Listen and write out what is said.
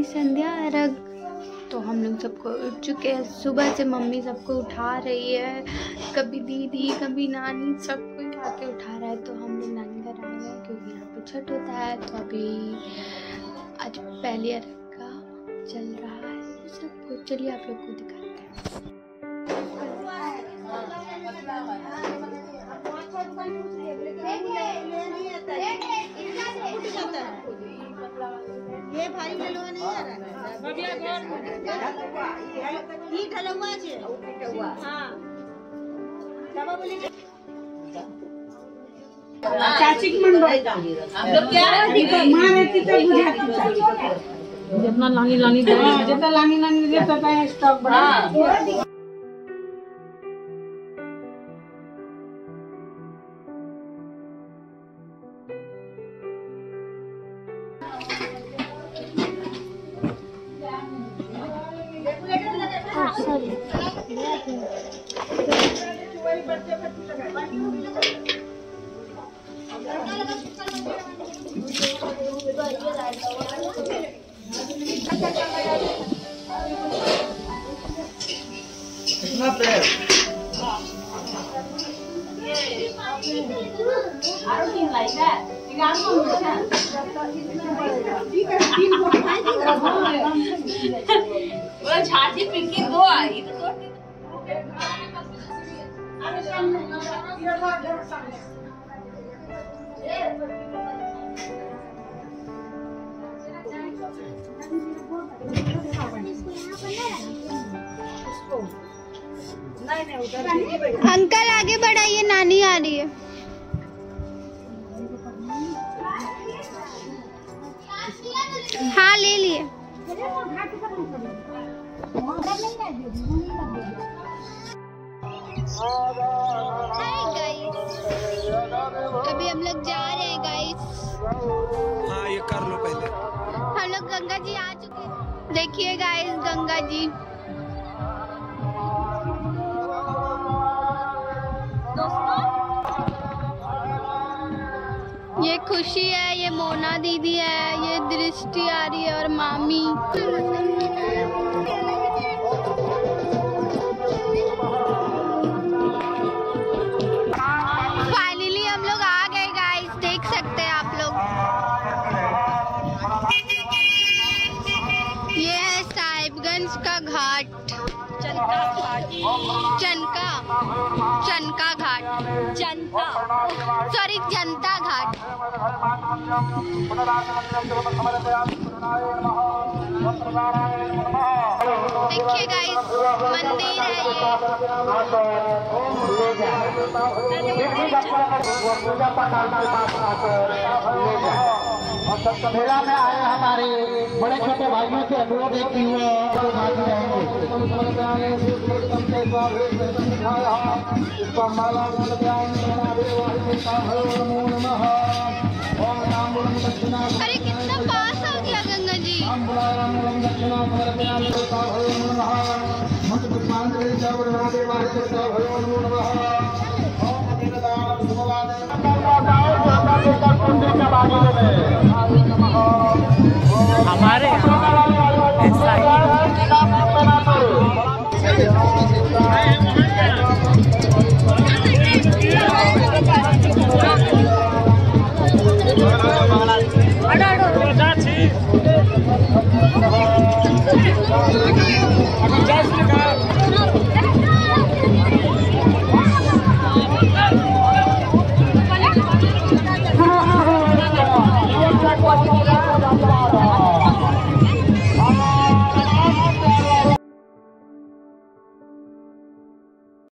संध्या अर्घ। तो हम लोग सबको उठ चुके हैं। सुबह से मम्मी सबको उठा रही है, कभी दीदी कभी नानी, सबको आके उठा रहा है। तो हम लोग नानी घर आए हैं क्योंकि यहाँ पे छठ होता है। तो अभी आज पहली अर्घ का चल रहा है सब कुछ। चलिए आप लोग को दिखाते हैं। ये भाई ले लो नहीं आ रहा ये ढलवा छे हां दवा बोली चाची मन हम लोग क्या मां रहती तो बुझाती जितना लानी लानी दे जितना लानी लानी दे तो स्टॉक बढ़ा। छाती पिंकी दो आई अंकल आगे बढ़ाइए, नानी आ रही है। हाँ ले लिए। अभी हम लोग जा रहे हैं गाइस। हाँ ये कर लो पहले। हम लोग गंगा जी आ चुके हैं। देखिए गाइस गंगा जी। ये खुशी है, ये मोना दीदी है, ये दृष्टि आ रही है और मामी। फाइनली हम लोग आ गए गाइस, देख सकते हैं आप लोग। ये है साहिबगंज का घाट, चनका घाट, चनका घाट, सॉरी जनता घाट। देखिए गाइस मंदिर है मेला में आए हमारे बड़े छोटे भाइयों से अनुरोध है कि वो अरे कितना पास हो गया गंगा जी। हमारे ऐसा ही